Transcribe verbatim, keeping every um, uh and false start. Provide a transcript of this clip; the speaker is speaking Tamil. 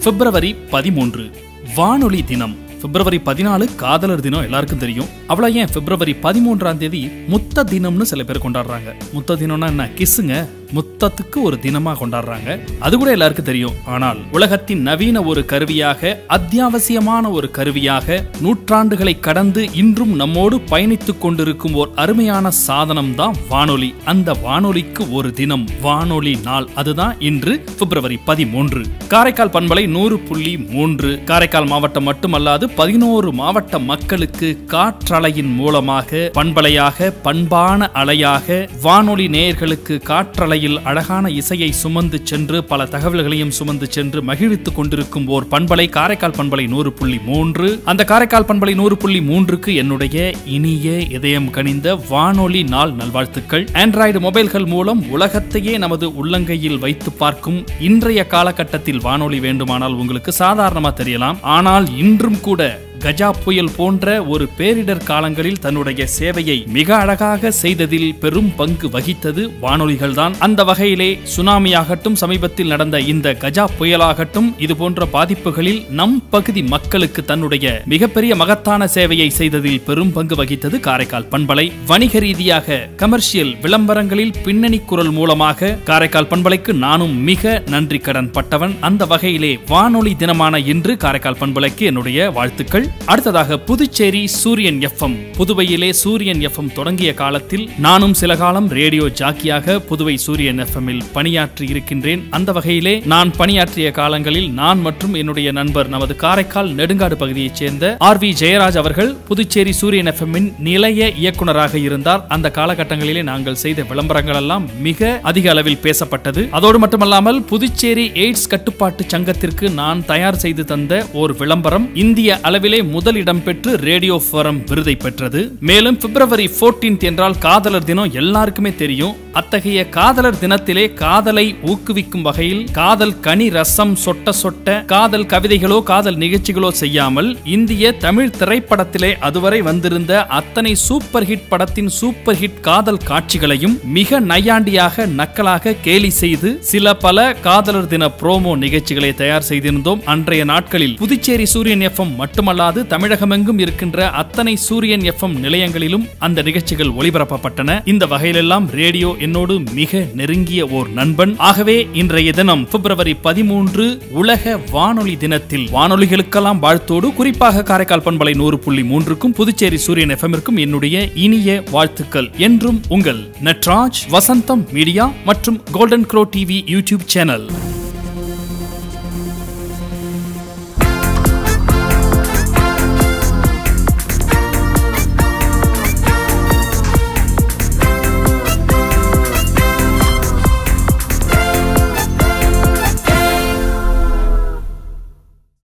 பிப்ரவரி பதிமூன்று வானொலி தினம். பிப்ரவரி பதினாலு காதலர் தினம் எல்லாருக்கும் தெரியும். அவ்வளோ ஏன் பிப்ரவரி பதிமூன்றாம் தேதி முத்த தினம்னு சில பேர் கொண்டாடுறாங்க. முத்த தினம்னா என்ன? கிஸ்ஸுங்க. முத்தத்துக்கு ஒரு தினமா கொண்டாடுறாங்க. அது கூட எல்லாருக்கும் தெரியும். ஆனால் உலகத்தின் நவீன ஒரு கருவியாக, அத்தியாவசியமான ஒரு கருவியாக, நூற்றாண்டுகளை கடந்து இன்றும் நம்மோடு பயணித்துக் கொண்டிருக்கும் ஒரு அருமையான சாதனம் தான் வானொலி. அந்த வானொலிக்கு ஒரு தினம், வானொலி நாள். அதுதான் இன்று பிப்ரவரி பதிமூன்று. காரைக்கால் பண்பலை நூறு புள்ளி மூன்று. காரைக்கால் மாவட்டம் மட்டுமல்லாது பதினோரு மாவட்ட மக்களுக்கு காற்றலையின் மூலமாக, பண்பலையாக, பண்பான அலையாக, வானொலி நேயர்களுக்கு காற்றலை அழகான இசையை சுமந்து சென்று பல தகவல்களையும் சுமந்து சென்று மகிழ்வித்துக் கொண்டிருக்கும் ஓர் பண்பலை காரைக்கால் பண்பலை நூறு புள்ளி மூன்று. அந்த காரைக்கால் பண்பலை நூறு புள்ளி மூன்றுக்கு என்னுடைய இனிய இதயம் கனிந்த வானொலி நாள் நல்வாழ்த்துக்கள். ஆண்ட்ராய்டு மொபைல்கள் மூலம் உலகத்தையே நமது உள்ளங்கையில் வைத்து பார்க்கும் இன்றைய காலகட்டத்தில் வானொலி வேண்டுமானால் உங்களுக்கு சாதாரணமா தெரியலாம். ஆனால் இன்றும் கூட கஜா புயல் போன்ற ஒரு பேரிடர் காலங்களில் தன்னுடைய சேவையை மிக அழகாக செய்ததில் பெரும் பங்கு வகித்தது வானொலிகள் தான். அந்த வகையிலே சுனாமியாகட்டும், சமீபத்தில் நடந்த இந்த கஜா புயலாகட்டும், இது போன்ற பாதிப்புகளில் நம் பகுதி மக்களுக்கு தன்னுடைய மிகப்பெரிய மகத்தான சேவையை செய்ததில் பெரும் பங்கு வகித்தது காரைக்கால் பண்பலை. வணிக ரீதியாக கமர்ஷியல் விளம்பரங்களில் பின்னணி குரல் மூலமாக காரைக்கால் பண்பலைக்கு நானும் மிக நன்றி கடன் பட்டவன். அந்த வகையிலே வானொலி தினமான இன்று காரைக்கால் பண்பலைக்கு என்னுடைய வாழ்த்துக்கள். அடுத்ததாக புதுச்சேரி சூரியன் எஃப்எம். புதுவையிலே சூரியன் எஃப்எம் தொடங்கிய காலத்தில் நானும் சில காலம் ரேடியோ ஜாக்கியாக புதுவை சூரியன் எஃப்எம்மில் பணியாற்றி இருக்கின்றேன். அந்த வகையிலே நான் பணியாற்றிய காலங்களில் நான் மற்றும் என்னுடைய நண்பர், நமது காரைக்கால் நெடுங்காடு பகுதியைச் சேர்ந்த ஆர் வி ஜெயராஜ் அவர்கள் புதுச்சேரி சூரியன் எஃப்எம்மின் நிலைய இயக்குநராக இருந்தார். அந்த காலகட்டங்களிலே நாங்கள் செய்த விளம்பரங்கள் எல்லாம் மிக அதிக அளவில் பேசப்பட்டது. அதோடு மட்டுமல்லாமல் புதுச்சேரி எய்ட்ஸ் கட்டுப்பாட்டு சங்கத்திற்கு நான் தயார் செய்து தந்த ஒரு விளம்பரம் இந்திய அளவிலே முதலிடம் பெற்று ரேடியோ ஃபோரம் விருதை பெற்றது. மேலும் பிப்ரவரி பதினான்கு என்றால் காதலர் தினம் எல்லாருக்குமே தெரியும். அத்தகைய காதலர் தினத்திலே காதலை ஊக்குவிக்கும் வகையில் காதல் கனி ரசம் சொட்ட சொட்ட காதல் கவிதைகளோ காதல் நிகழ்ச்சிகளோ செய்யாமல் இந்திய தமிழ் திரைப்படத்திலே அதுவரை வந்திருந்த அத்தனை சூப்பர் ஹிட் படத்தின் சூப்பர் ஹிட் காதல் காட்சிகளையும் மிக நையாண்டியாக நக்கலாக கேலி செய்து சில பல காதலர் தின ப்ரோமோ நிகழ்ச்சிகளை தயார் செய்திருந்தோம். அன்றைய நாட்களில் புதுச்சேரி சூரியன் எஃப்எம் மட்டுமல்லாது தமிழகமெங்கும் இருக்கின்ற அத்தனை சூரியன் எஃப்எம் நிலையங்களிலும் அந்த நிகழ்ச்சிகள் ஒளிபரப்பப்பட்டன. இந்த வகையிலெல்லாம் ரேடியோ என்னோடு மிக நெருங்கிய ஓர் நண்பன். ஆகவே இன்றைய தினம் பிப்ரவரி பதிமூன்று உலக வானொலி தினத்தில் வானொலிகளுக்கெல்லாம் வாழ்த்தோடு, குறிப்பாக காரைக்கால் பண்பலை நூறு புள்ளி மூன்றுக்கும் புதுச்சேரி சூரியன் எஃப்எம்மிற்கும் என்னுடைய இனிய வாழ்த்துக்கள். என்றும் உங்கள் நட்ராஜ், வசந்தம் மீடியா மற்றும் golden grow TV YouTube channel.